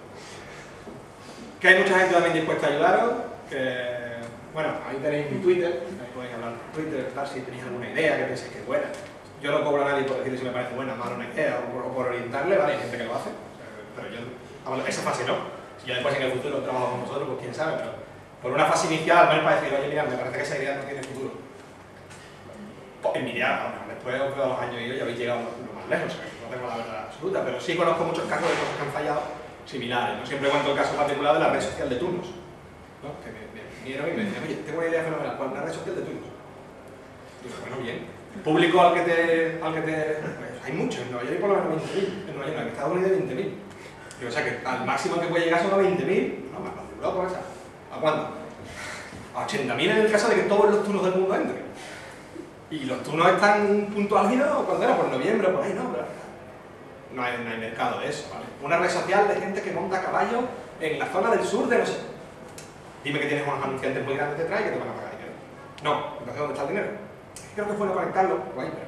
que hay mucha gente también dispuesta a ayudaros, que, bueno, ahí tenéis mi Twitter, ahí podéis hablar por Twitter, tal, si tenéis alguna idea que penséis que es buena. Yo no cobro a nadie por decirle si me parece buena o mala una idea, o por, o por orientarle, ¿vale? Hay gente que lo hace, pero yo, vamos, esa fase no. Si yo después en el futuro trabajo con vosotros, pues quién sabe, pero por una fase inicial, al menos para decir, oye, mira, me parece que esa idea no tiene futuro. Pues en mi idea, bueno, después os veo a los años y yo ya habéis llegado lo más lejos, o sea, no tengo la verdad absoluta, pero sí conozco muchos casos de cosas que han fallado similares, ¿no? Siempre cuento el caso particular de la red social de turnos, ¿no? Que me, me vinieron y me decían, oye, tengo una idea fenomenal, ¿cuál es la red social de turnos? Y yo, bueno, bien. Público al que te... Al que te pues, hay muchos, en Nueva York hay por lo menos veinte mil, en Nueva York, en Estados Unidos hay veinte mil. O sea que al máximo que puede llegar son a veinte mil, no, más de Europa, ¿sabes? ¿A cuánto? A ochenta mil en el caso de que todos los turnos del mundo entren. Y los turnos están punto álgido, ¿cuándo era? Por noviembre, por ahí, ¿no? Pero no hay, no hay mercado de eso, ¿vale? Una red social de gente que monta a caballo en la zona del sur de no sé. Dime que tienes unos anunciantes muy grandes detrás y que te van a pagar dinero. No, entonces ¿dónde está el dinero? Creo que es bueno conectarlo, guay, pero...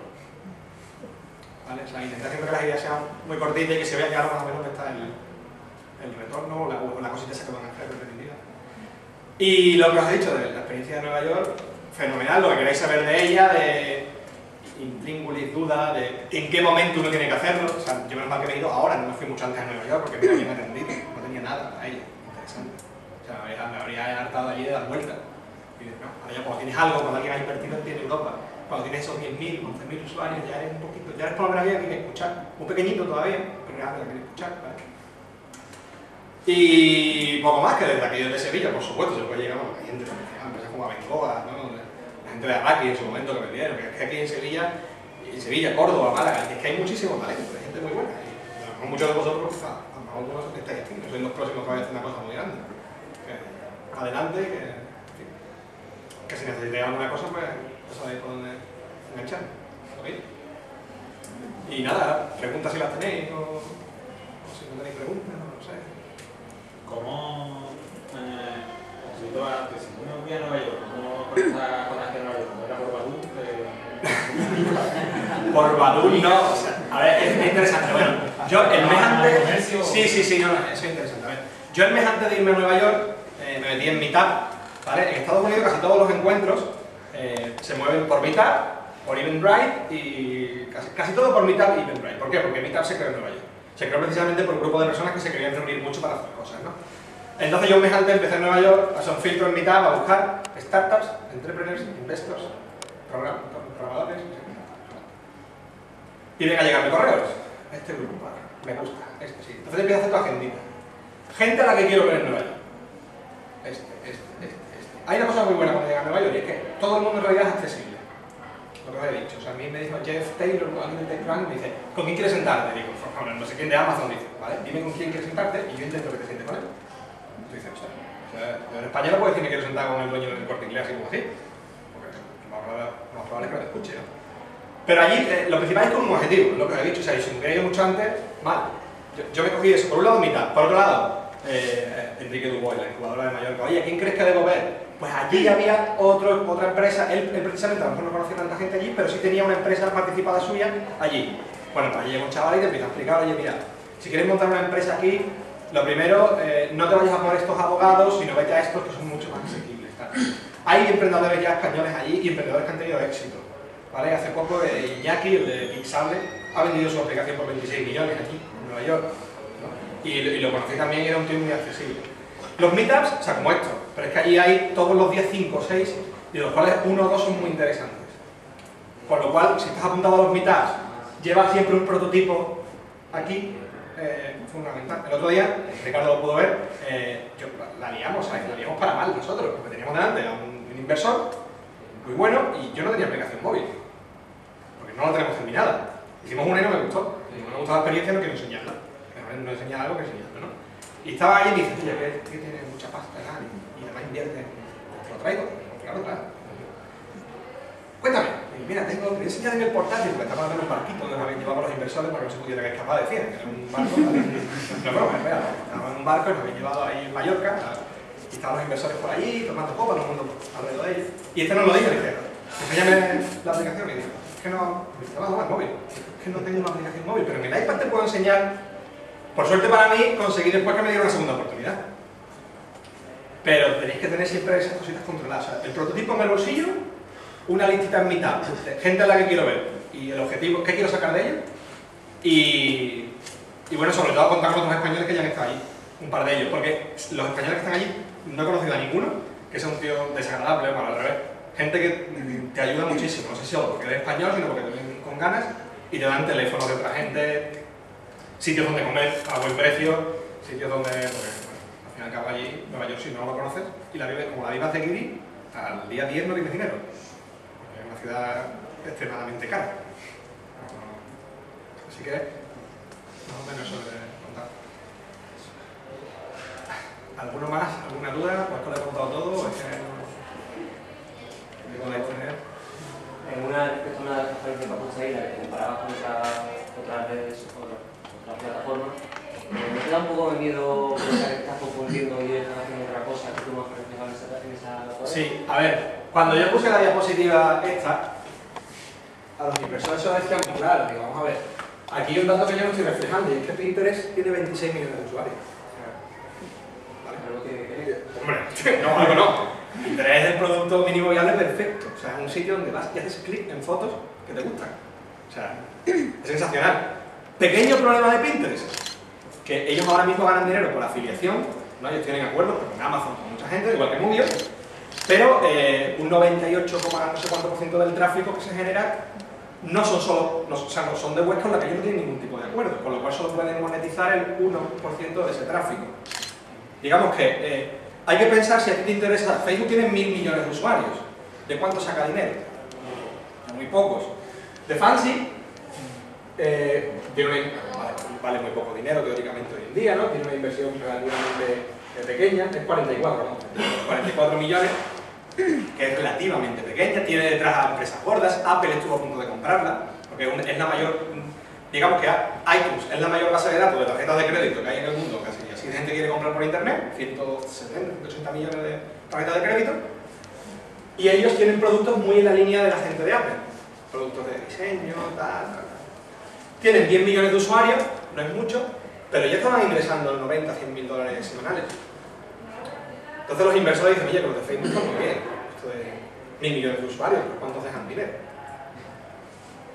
¿Vale? O sea, intentar haciendo que las ideas sean muy cortitas y que se vea claro más o menos dónde está el, el retorno o la, la cosita esa que van a hacer pretendida. Y lo que os he dicho de la experiencia de Nueva York, fenomenal, lo que queráis saber de ella, de intríngulis, dudas, de en qué momento uno tiene que hacerlo. O sea, yo menos mal que me he ido ahora, no me fui mucho antes a Nueva York porque me habían atendido, no tenía nada para ella, interesante. O sea, me habría hartado allí de dar vueltas. Y no, ahora ya cuando tienes algo, cuando alguien ha invertido en Europa, cuando tienes esos diez mil, once mil usuarios, ya eres un poquito, ya eres por lo menos alguien que quiere escuchar, muy pequeñito todavía, pero ya alguien que quiere escuchar, ¿vale? Y poco más que desde aquí desde Sevilla, por supuesto, se puede llegar a la gente también, empresas como Abengoa, ¿no? La gente de Arraki en su momento que vendieron, que es que aquí en Sevilla, en Sevilla, Córdoba, Málaga, es que hay muchísimos talentos, hay gente muy buena. Y a lo mejor muchos de vosotros, pues, a lo mejor algunos estáis aquí, no sois los próximos que vais a hacer una cosa muy grande. Que, adelante, que, que si necesitáis alguna cosa, pues ya sabéis por dónde enganchar. ¿Okay? Y nada, preguntas si las tenéis o, o si no tenéis preguntas, no, no sé. ¿Cómo, eh, si tú vas, que si tú no vienes a Nueva York, cómo conectas con la gente de Nueva York? ¿No era por Badoo? Eh... Por Badoo no, o sea, a ver, es interesante, bueno, yo el mes antes, sí, sí, sí, no, eso es interesante, a ver, yo el mes antes de irme a Nueva York, eh, me metí en Meetup, ¿vale? En Estados Unidos casi todos los encuentros eh, se mueven por Meetup, por Eventbrite y casi, casi todo por Meetup y Eventbrite. ¿Por qué? Porque Meetup se creó en Nueva York. Se creó precisamente por un grupo de personas que se querían reunir mucho para hacer cosas, ¿no? Entonces yo un mes antes empecé en Nueva York a hacer un filtro en Meetup, a buscar startups, entrepreneurs, investors, program- programadores, y venga a llegarme correos. Este grupo, vale, me gusta, este sí. Entonces empiezo a hacer tu agendita. Gente a la que quiero ver en Nueva York. Este, este, este, este. Hay una cosa muy buena cuando llega a Nueva York y es que todo el mundo en realidad es accesible. Lo que os he dicho. O sea, a mí me dijo Jeff Taylor, alguien de TechCrunch, me dice, ¿con quién quieres sentarte? Digo, por favor, no sé quién de Amazon, dice, ¿vale? Dime con quién quieres sentarte y yo intento que te sientes con él. Tú dices, o sea, o sea, yo en España no puedo decir que quiero sentar con el dueño del Corte Inglés así como así, porque lo más probable es que me lo escuche, ¿no? Pero allí eh, lo principal es con un objetivo, lo que os he dicho. O sea, y si me hubiera ido mucho antes, mal. Yo, yo me cogí eso, por un lado mitad, por otro lado, eh, Enrique Dubois, la incubadora de Mallorca. Oye, ¿quién crees que debo ver? Pues allí había otro, otra empresa, él, él precisamente a lo mejor no conocía tanta gente allí, pero sí tenía una empresa participada suya allí. Bueno, pues allí llega un chaval y te empieza a explicar, oye, mira, si quieres montar una empresa aquí, lo primero, eh, no te vayas a poner estos abogados, sino vete a estos que son mucho más asequibles. Tal. Hay emprendedores ya españoles allí y emprendedores que han tenido éxito. ¿Vale? Hace poco eh, Iñaki, el de Pixable, ha vendido su aplicación por veintiséis millones aquí, en Nueva York, ¿no? y, y lo conocí también y era un tío muy accesible. Los meetups, o sea, como esto, pero es que allí hay todos los días cinco o seis, y de los cuales uno o dos son muy interesantes. Con lo cual, si estás apuntado a los meetups, lleva siempre un prototipo aquí, eh, fundamental. El otro día, Ricardo lo pudo ver, eh, yo, la, la liamos, ¿sabes? La liamos para mal nosotros, porque teníamos delante a un, un inversor muy bueno y yo no tenía aplicación móvil. No lo tenemos terminada. Hicimos una y no me gustó. Y no me gustó la experiencia, no quiero enseñarla. Mejor no enseñar algo que enseñarlo, ¿no? Y estaba ahí y me dice, oye, que, que tiene mucha pasta, ¿no? Y además invierte. Te lo traigo. Claro, claro. Cuéntame. Y mira, tengo, te voy a enseñar en el portátil, porque estaba en un barquito donde nos habían llevado los inversores para que no se pudiera escapar de cien, que era un barco. No, broma, es real. Estaba en un barco y nos habían llevado ahí en Mallorca. Y estaban los inversores por allí, tomando copas, todo el mundo alrededor de ellos. Y este nos lo dijo y dice, enséñame la aplicación. Y dice, que no, me estaba jugando el móvil, es que no tengo una aplicación móvil, pero en el iPad te puedo enseñar. Por suerte para mí, conseguí después que me dieron una segunda oportunidad. Pero tenéis que tener siempre esas cositas controladas. O sea, el prototipo en el bolsillo, una listita en mitad, gente a la que quiero ver, y el objetivo, ¿qué quiero sacar de ellos? Y, y bueno, sobre todo contar con los españoles que ya han estado allí, un par de ellos, porque los españoles que están allí, no he conocido a ninguno, que sea un tío desagradable, bueno, al revés. Gente que te ayuda muchísimo, no sé si solo porque eres español, sino porque te ven con ganas y te dan teléfonos de otra gente, sitios donde comer a buen precio, sitios donde, porque, bueno, al fin y al cabo allí, Nueva York, si no lo conoces, y la vives como la vivas de Guiri, al día diez no tienes dinero, porque es una ciudad extremadamente cara. Así que, más o menos eso de contar. ¿Alguno más? ¿Alguna duda? Pues esto lo he contado todo. Es que, en una, respecto a una de las referencias que has ahí, la que comparabas con otras, otras redes, otras, otras plataformas, eh, ¿no te da un poco de miedo pensar que estás confundiendo y estás haciendo otra cosa que tú no has reflejado en esa, en esa red? Sí, a ver, cuando yo puse la diapositiva esta, a los inversores se lo decían muy claro, digo, vamos a ver, aquí hay un dato que yo no estoy reflejando, y es que Pinterest tiene veintiséis millones de usuarios. ¿Vale? Pero que, que... Hombre, no, algo no. Pinterest es el producto mínimo viable perfecto. O sea, es un sitio donde vas y haces clic en fotos que te gustan. O sea, es sensacional. Pequeño problema de Pinterest, que ellos ahora mismo ganan dinero por afiliación, ¿no? Ellos tienen acuerdos con Amazon, con mucha gente, igual que Movio, pero eh, un noventa y ocho, no sé cuánto por ciento del tráfico que se genera no son solo, no, o sea, no son de webs con las que ellos no tienen ningún tipo de acuerdo, con lo cual solo pueden monetizar el uno por ciento de ese tráfico. Digamos que eh, hay que pensar si a ti te interesa. Facebook tiene mil millones de usuarios. ¿De cuánto saca dinero? Muy pocos. De Fancy eh, tiene una, vale, vale muy poco dinero teóricamente hoy en día, ¿no? Tiene una inversión relativamente pequeña, es cuarenta y cuatro, ¿no? cuarenta y cuatro millones, que es relativamente pequeña, tiene detrás a empresas gordas. Apple estuvo a punto de comprarla, porque es la mayor, digamos que iTunes es la mayor base de datos de tarjetas de crédito que hay en el mundo, casi así de gente quiere comprar por internet, ciento setenta, ciento ochenta millones de tarjetas de crédito, y ellos tienen productos muy en la línea de la gente de Apple, productos de diseño, tal, tal, tal. Tienen diez millones de usuarios, no es mucho, pero ya estaban ingresando noventa, cien mil dólares semanales. Entonces los inversores dicen, oye, que los de Facebook están muy bien, esto de mil millones de usuarios, ¿cuántos dejan dinero?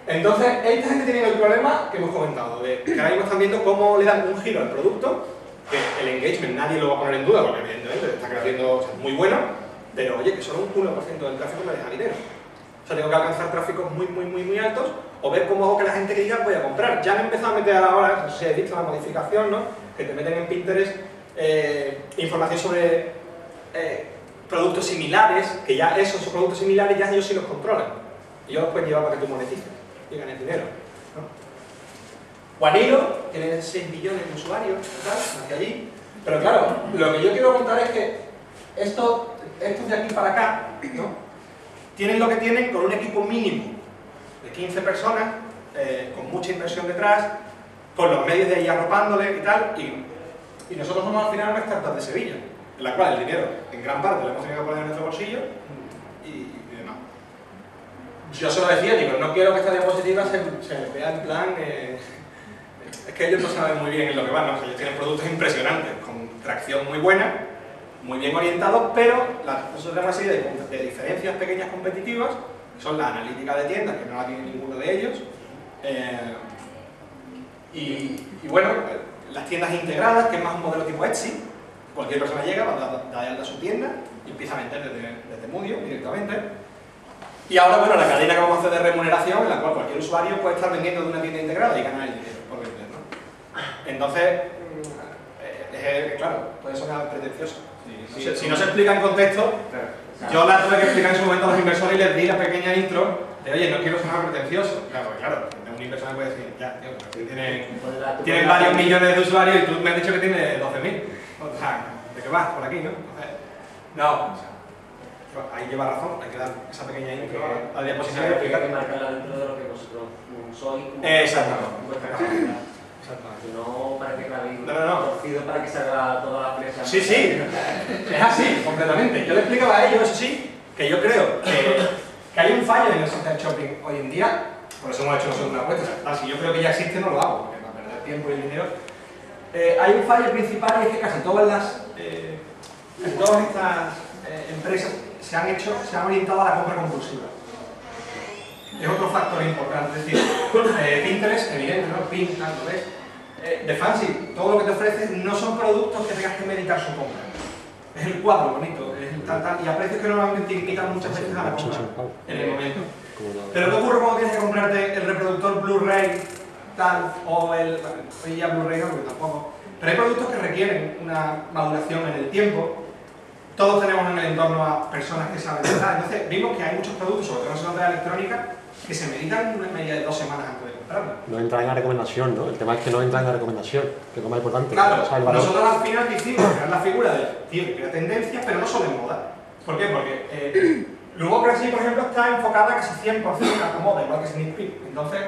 Entonces, esta gente tiene el problema que hemos comentado, de que ahora mismo están viendo cómo le dan un giro al producto, que el engagement nadie lo va a poner en duda, porque evidentemente está creciendo, o sea, muy bueno, pero oye, que solo un uno por ciento del tráfico me deja dinero. O sea, tengo que alcanzar tráficos muy, muy, muy, muy altos, o ver cómo hago que la gente que diga voy a comprar. Ya han empezado a meter ahora, no sé si habéis visto la modificación, ¿no? Que te meten en Pinterest eh, información sobre eh, productos similares, que ya esos productos similares ya ellos sí los controlan. Y ellos los pueden llevar para que tú monetices y ganes dinero, ¿no? Wanilo tiene seis millones de usuarios, tal, hacia allí. Pero claro, lo que yo quiero contar es que estos, estos de aquí para acá, ¿no? Tienen lo que tienen con un equipo mínimo de quince personas, eh, con mucha inversión detrás, con los medios de ahí arropándole y tal, y, y nosotros somos al final una startup de Sevilla, en la cual el dinero, en gran parte, lo hemos tenido que poner en nuestro bolsillo y, y demás. Yo se lo decía, digo, no quiero que esta diapositiva se, se vea en plan... Eh, es que ellos no saben muy bien en lo que van, ¿no? O sea, ellos tienen productos impresionantes, con tracción muy buena, muy bien orientados, pero la, nosotros tenemos una serie de, de diferencias pequeñas competitivas, que son la analítica de tiendas, que no la tiene ninguno de ellos, eh, y, y bueno, las tiendas integradas, que es más un modelo tipo Etsy, cualquier persona llega, va a dar de alta su tienda y empieza a vender desde, desde Mudio directamente. Y ahora, bueno, la cadena que vamos a hacer de remuneración, en la cual cualquier usuario puede estar vendiendo de una tienda integrada y ganar el dinero por vender, ¿no? Entonces, eh, claro, puede sonar pretencioso. Sí, sí, si no se explica en contexto, claro, yo la tuve que explicar en su momento a los inversores y les di la pequeña intro de, oye, no quiero sonar pretencioso. Claro, claro, un inversor me puede decir, ya, tío, pero tienen, tienen varios millones de usuarios y tú me has dicho que tienes doce mil. O sea, ¿de qué vas? Por aquí, ¿no? No, o sea, ahí lleva razón, hay que dar esa pequeña intro a la diapositiva y explicar. Hay que marcarla dentro de lo que vosotros sois. Exactamente. Exactamente. No para que clavéis no, no, no. torcido para que salga toda la flecha. Sí, sí, es así, completamente. Yo le explicaba a ellos, eso sí, que yo creo que, que hay un fallo en el social shopping hoy en día, por eso hemos hecho nosotros una apuesta. O sea, si yo creo que ya existe, no lo hago, porque para perder tiempo y dinero. Eh, hay un fallo principal y es que casi todas las eh, todas estas eh, empresas se han hecho, se han orientado a la compra compulsiva. Es otro factor importante, es decir, eh, Pinterest, evidente, ¿no? Pin, tanto ves. Eh, de Fancy, todo lo que te ofrece no son productos que tengas que meditar su compra. Es el cuadro bonito, es el tal, tal, y a precios que normalmente te invitan muchas veces a la compra en el momento. Pero ¿qué ocurre cuando tienes que comprarte el reproductor Blu-ray tal, o el... hoy ya Blu-ray no, porque tampoco. Pero hay productos que requieren una maduración en el tiempo. Todos tenemos en el entorno a personas que saben de tal. Entonces vimos que hay muchos productos, sobre todo en la sector de la electrónica, que se meditan una media de dos semanas antes de comprarlo. No entra en la recomendación, ¿no? El tema es que no entra en la recomendación, que es lo más importante. Claro, o sea, el valor. nosotros al final que hicimos crear la figura del tío que crea tendencias, pero no solo en moda. ¿Por qué? Porque eh, Lugocracy, por ejemplo, está enfocada casi cien por ciento a la moda, igual que Sneak Peek. Entonces,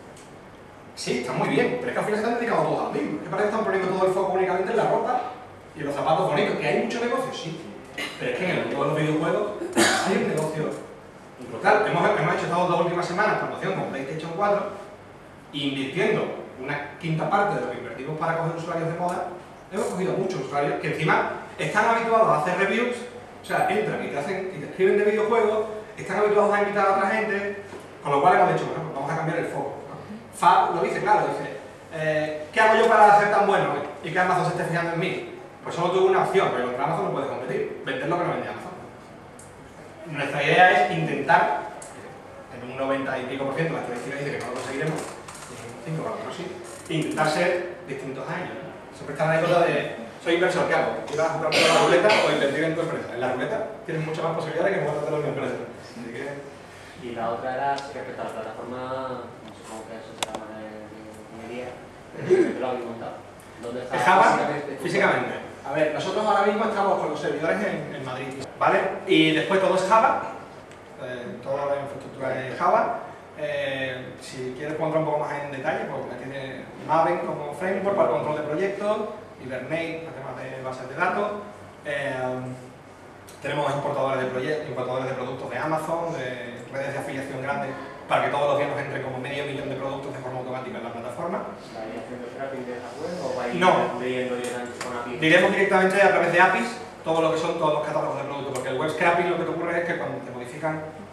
sí, está muy bien, pero es que al final se han dedicado todos a lo mismo. Es que parece que están poniendo todo el foco únicamente en la ropa y en los zapatos bonitos. ¿Que hay mucho negocio? Sí. Pero es que en todos los videojuegos hay un negocio. Total, hemos, hemos hecho estas dos últimas semanas promoción con PlayStation cuatro y invirtiendo una quinta parte de lo que invertimos para coger usuarios de moda, hemos cogido muchos usuarios que encima están habituados a hacer reviews, o sea, entran y te, hacen, y te escriben de videojuegos, están habituados a invitar a otra gente, con lo cual hemos dicho, bueno, pues vamos a cambiar el foco, ¿no? Fab lo dice claro, dice, eh, ¿qué hago yo para ser tan bueno y que Amazon se esté fijando en mí? Pues solo tuve una opción, pero contra Amazon no puede competir, vender lo que no vende Amazon. Nuestra idea es intentar, en un noventa y pico por ciento, la estadística dice que no lo conseguiremos, en un cinco por ciento sí, intentar ser distintos a ellos. Siempre está la anécdota de, soy inversor, ¿qué hago? ¿Ir a jugar por la ruleta o invertir en tu empresa? En la ruleta tienes muchas más posibilidades que en jugar en mi empresa. Así que... Y la otra era respecto a la plataforma, no supongo que eso será una de ingeniería, pero lo habéis montado. ¿Dónde está? Java, físicamente. A ver, nosotros ahora mismo estamos con los servidores en, en Madrid, ¿vale? Y después todo es Java, eh, toda la infraestructura es Java. Eh, si quieres contar un poco más en detalle, pues tiene Maven como framework para el control de proyectos, Hibernate para temas de bases de datos. Eh, tenemos importadores de proyectos, importadores de productos de Amazon, de redes de afiliación grandes, para que todos los días nos entren como medio millón de productos de forma automática en la plataforma. ¿Vais haciendo scrapping de esa web o vais no. leyendo directamente con A P I? Diremos directamente a través de A P Is todo lo que son todos los catálogos de productos, porque el web scrapping lo que te ocurre es que cuando te modifican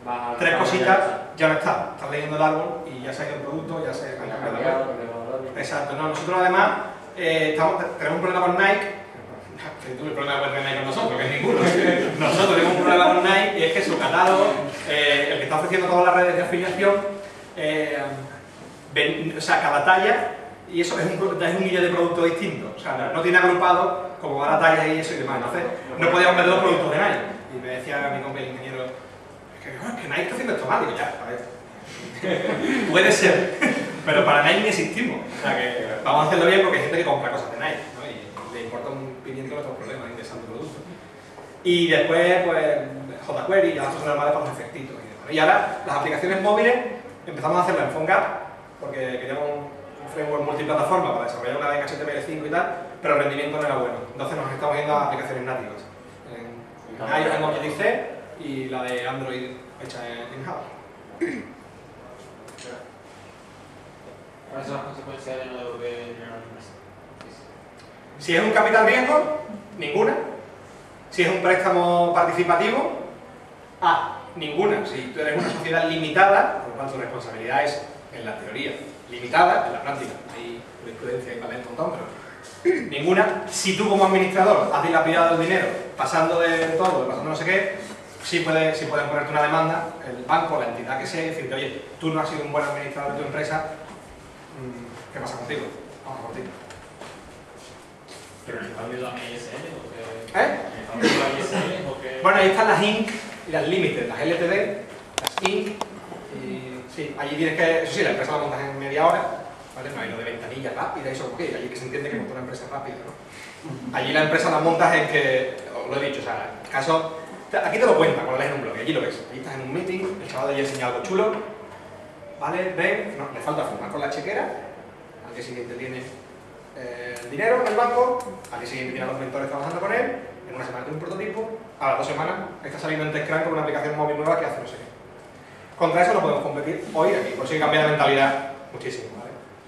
Vas a- tres vas a- cositas, ya no está. Estás leyendo el árbol y ya se ha ido el producto, ya se ha Ya ha cambiado la cambiado, web. porque los valores- Exacto, no, nosotros además eh, estamos, tenemos un problema con Nike. Que tuve el problema con Nike con nosotros, que es ninguno. Nosotros tenemos un problema con Nike y es que su catálogo, eh, el que está ofreciendo todas las redes de afiliación, eh, ven, o sea, cada talla, y eso es un, es un millón de productos distintos. O sea, no tiene agrupado como cada talla y eso y demás. Entonces, no podíamos meter los productos de Nike. Y me decía mi compañero ingeniero, es que, oh, es que Nike está haciendo esto mal. Digo, ya, a ver. Puede ser, pero para Nike ni existimos. O sea que vamos a hacerlo bien porque hay gente que compra cosas de Nike, ¿no? Y le importa un pimiento nuestros problemas interesantes productos. Y después, pues, jQuery, ya las cosas normales para los efectitos. Y, demás. Y ahora, las aplicaciones móviles empezamos a hacerlas en PhoneGap porque queríamos un framework multiplataforma para desarrollar una en H T M L cinco y tal, pero el rendimiento no era bueno. Entonces nos estamos yendo a aplicaciones nativas. En, en iOS en Objective-C y la de Android hecha en, en Java. ¿Cuáles son las consecuencias de no devolver dinero a la empresa? Si es un capital riesgo, ninguna. Si es un préstamo participativo, A, ninguna. Si tú eres una sociedad limitada, por lo cual tu responsabilidad es, en la teoría, limitada, en la práctica hay jurisprudencia y vale un montón, pero ninguna. Si tú como administrador has dilapidado el dinero pasando de todo, pasando no sé qué, sí, puede, sí pueden ponerte una demanda, el banco, la entidad que sea, y decirte, oye, tú no has sido un buen administrador de tu empresa, ¿qué pasa contigo? Vamos contigo. ¿Pero en el cambio de la I S L o qué? ¿Eh? ¿En el cambio de la I S L o qué? Bueno, ahí están las I N C y las Limited, las L T D, las I N C, y sí, allí tienes que, eso sí, la empresa la montas en media hora, ¿vale? No hay lo de ventanilla rápida y eso, porque allí que se entiende que montar una empresa rápida, ¿no? Allí la empresa la montas en que, os lo he dicho, o sea, en caso, aquí te lo cuenta cuando lees en un blog, y allí lo ves, allí estás en un meeting, el chaval de allí enseña algo chulo, ¿vale? Ven, no, le falta firmar con la chequera, al día siguiente tiene eh, el dinero en el banco, al día siguiente tiene a los mentores trabajando con él, en una semana tiene un prototipo, a las dos semanas está saliendo en TechCrunch con una aplicación móvil nueva que hace no sé qué. Contra eso no podemos competir hoy aquí, por eso hay que cambiar de mentalidad muchísimo, ¿vale?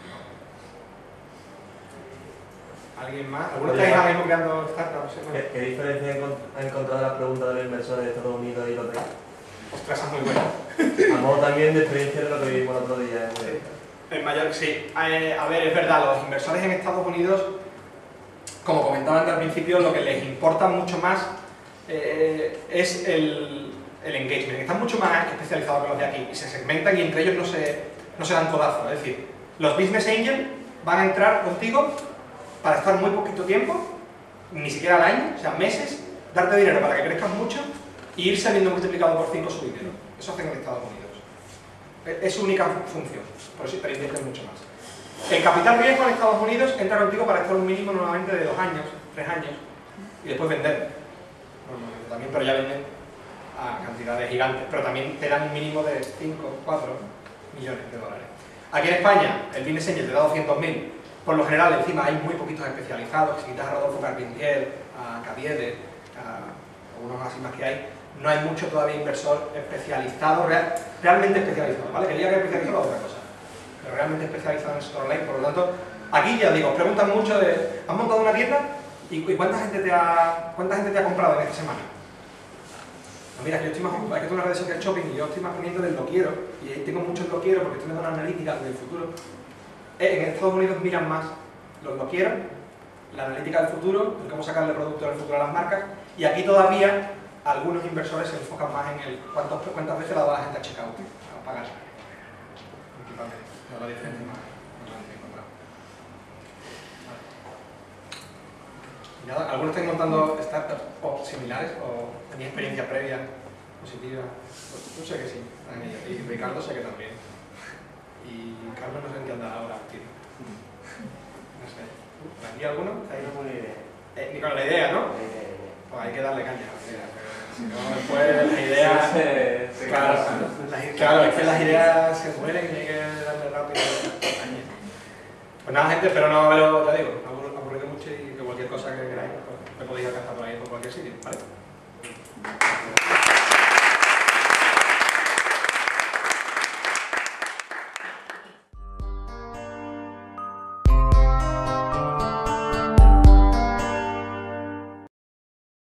¿Alguien más? ¿Alguno estáis ahora mismo creando startups? ¿Qué, ¿Qué diferencia ha encontrado las preguntas de los inversores de Estados Unidos y los de acá? Ostras, esa es muy buena. A modo también de experiencia de lo que vivimos el otro día. Sí. El mayor, sí. Eh, a ver, es verdad, los inversores en Estados Unidos, como comentaba antes al principio, lo que les importa mucho más eh, es el, el engagement. Están mucho más especializados que los de aquí y se segmentan y entre ellos no se, no se dan codazos. Es decir, los business angels van a entrar contigo para estar muy poquito tiempo, ni siquiera al año, o sea, meses, darte dinero para que crezcas mucho y irse viendo multiplicado por cinco su dinero. Eso hacen en Estados Unidos. Es su única función, por eso te invierten mucho más. El capital riesgo en Estados Unidos entra contigo para estar un mínimo normalmente de dos años, tres años, y después vender. Normalmente también, pero ya venden a cantidades gigantes, pero también te dan un mínimo de cinco, cuatro millones de dólares. Aquí en España, el business angel te da doscientos mil. Por lo general, encima hay muy poquitos especializados. Si quitas a Rodolfo Carpentier, a Caviedes, a algunos así más que hay, no hay mucho todavía inversor especializado, real, realmente especializado, ¿vale? Que diga que especializado es otra cosa, pero realmente especializado en el sector online. Por lo tanto, aquí ya digo, os preguntan mucho de, ¿has montado una tienda? ¿Y cuánta gente te ha, cuánta gente te ha comprado en esta semana? No, mira, yo estoy más ocupado, es que tú en las redes sociales shopping y yo estoy más pendiente del lo quiero, y tengo muchos lo quiero porque estoy viendo una analítica del futuro. En Estados Unidos miran más los lo quiero, la analítica del futuro, el cómo sacarle producto del futuro a las marcas, y aquí todavía algunos inversores se enfocan más en el cuántas, cuántas veces la va la gente a checkout, a pagar. Principalmente, no la diferencia más, más grande que he encontrado. Vale. Y nada, ¿algunos estáis montando startups o similares o tenéis experiencia previa positiva? Pues yo sé que sí, y Ricardo sé que también. Y Carlos no sé en qué anda ahora, tío. No sé. ¿Aquí alguno? Ahí no buena idea. Eh, ni con la idea, ¿no? La idea, la idea. Pues hay que darle caña a la idea, pero si no, después la idea... Se- se Claro, cansa, ¿no? las- claro, es que las ideas se mueren y hay que darle rápido caña. Pues nada, gente, espero no haberos, ya digo, aburrido mucho y que cualquier cosa que queráis, pues, me podéis alcanzar por ahí por cualquier sitio, ¿vale?